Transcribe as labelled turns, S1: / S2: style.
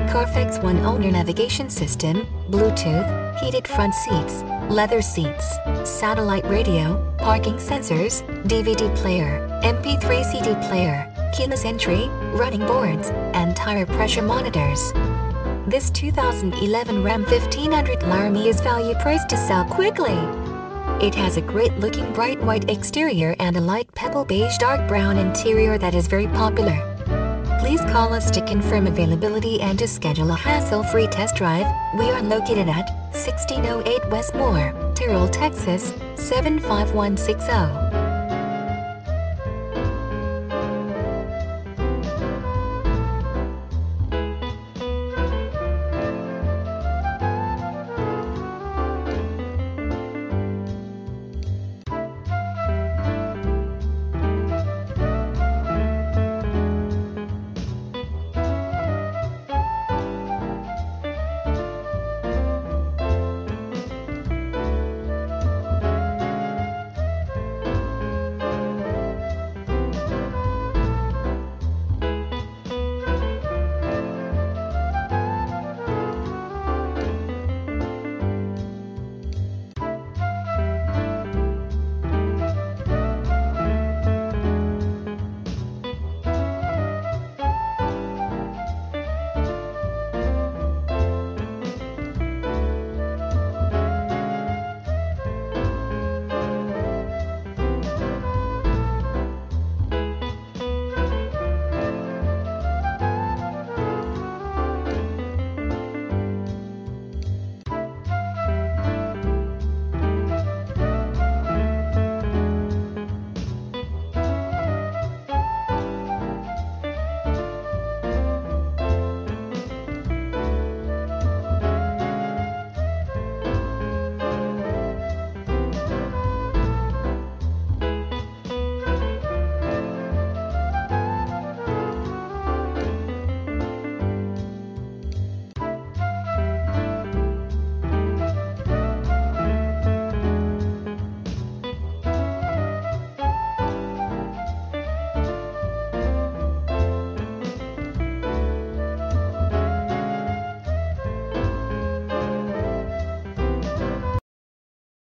S1: Carfax One owner navigation system, Bluetooth, heated front seats, leather seats, satellite radio, parking sensors, DVD player, MP3 CD player, keyless entry, running boards, and tire pressure monitors. This 2011 Ram 1500 Laramie is value priced to sell quickly. It has a great-looking bright white exterior and a light pebble beige dark brown interior that is very popular. Please call us to confirm availability and to schedule a hassle-free test drive. We are located at 1608 West Moore, Terrell, Texas 75160.